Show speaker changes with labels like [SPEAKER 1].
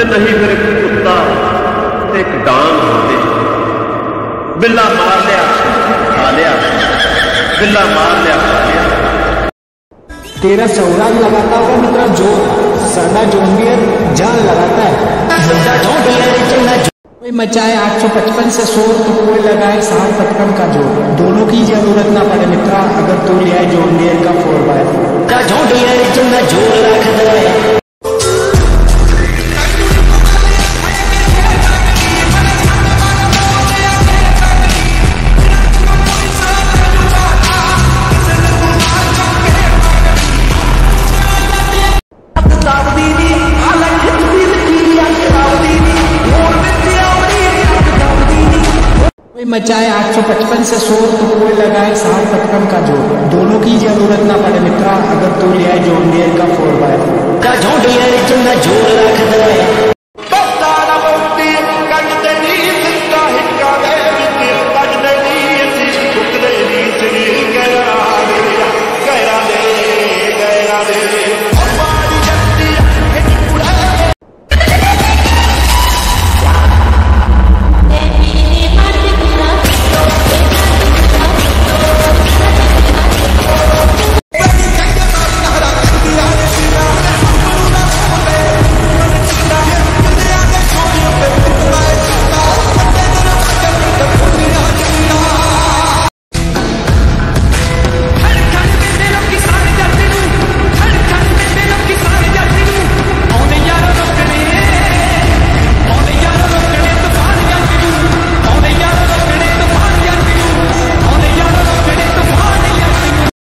[SPEAKER 1] ते नहीं फिर एक कुत्ता ते एक डांग होते। बिल्ला मार लिया खा लिया, बिल्ला मार लिया खा लिया।
[SPEAKER 2] तेरा सौराज लगाता होगा मित्रा जोर, सरना जोंडियर जान लगाता है। कोई मचाए 855 से शोर तो कोई लगाए 755 का जोर। दोनों की जरूरत ना पड़े मित्रा अगर तू ले आए जोंडियर का 4x4 का जोंडियर जितना जोर रख दे। मचाए 855 से शोर तो कोई लगाए 755 का जोर। दोनों की जरूरत ना पड़े मित्रा अगर तू ले आए जोंडियर का 4x4 का जोंडियर जितना जोर रख दे।